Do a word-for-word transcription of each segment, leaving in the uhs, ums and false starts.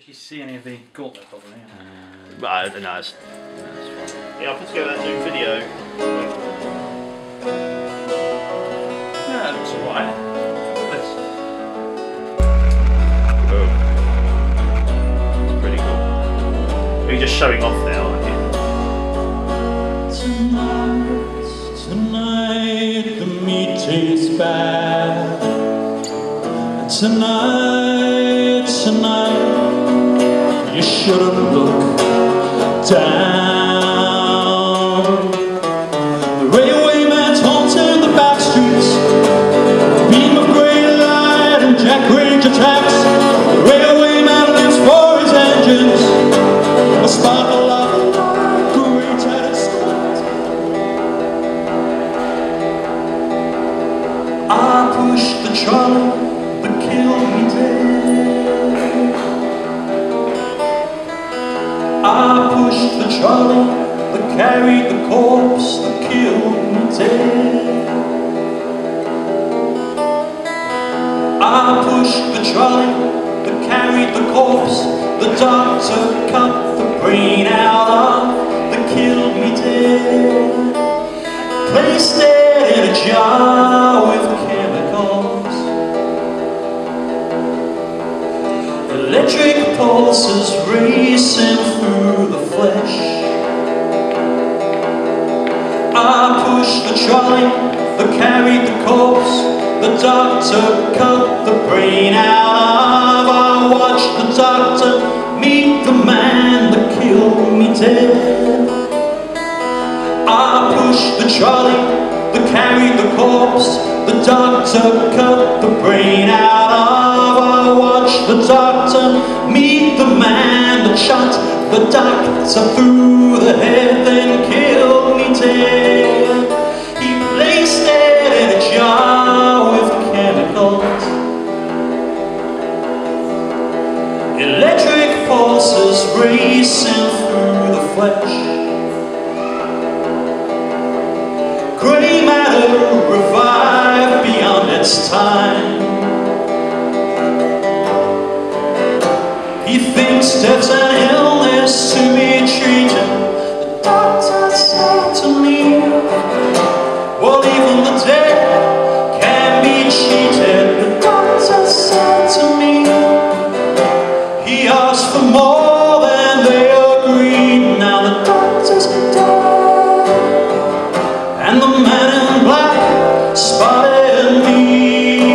you see any of the gauntlet probably? Uh, but uh, no, it's, no, it's fine. Yeah, I put together that new video. Yeah, it looks alright. Look at this. Oh. It's pretty cool. Are you just showing off now, aren't you? Tonight, tonight the meat tastes bad. Tonight, tonight, you shouldn't look down. The railwayman's haunting the back streets, a beam of grey light and Jack Range attacks. The railwayman lives for his engines, a sparkle of great at its start. I push the trolley that killed me dead. I pushed the trolley that carried the corpse that killed me dead. I pushed the trolley that carried the corpse the doctor cut the brain out of that killed me dead. Placed it in a jar with chemicals. Electric pulses racing through the flesh. I pushed the trolley that carried the corpse the doctor cut the brain out of. I watched the doctor meet the man that killed me dead. I pushed the trolley that carried the corpse the doctor cut the brain out of. I watched the doctor meet the man that shot the doctor through the head, then killed me dead. He placed it in a jar with chemicals. Electric pulses racing through the flesh. Grey matter revived beyond its time. He thinks death's an illness to be treated. The doctor said to me, well, even the dead can be cheated. The doctor said to me, he asked for more than they agreed. Now the doctor's dead, and the man in black spotted me.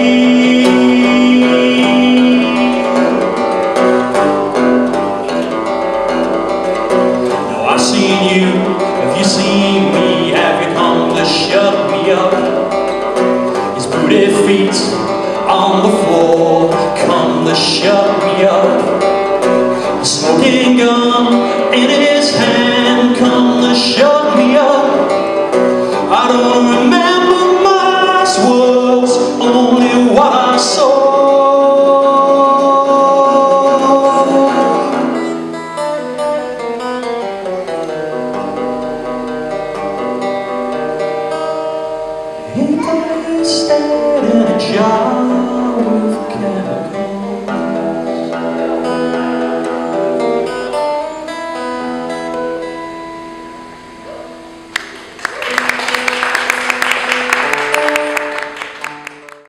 Now I've seen you, have you seen me? Have you come to shut me up? His booty feet on the floor come to shut me up. The smoking gun